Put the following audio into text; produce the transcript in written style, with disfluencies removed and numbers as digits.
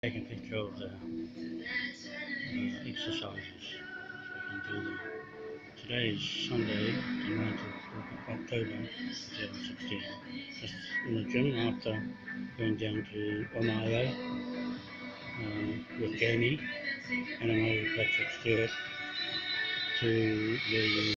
Taking a picture of the exercises so I can do them. Today is Sunday, the 9th of October 2016. Just in the gym after going down to Wanoa with Jamie and another Patrick Stewart to the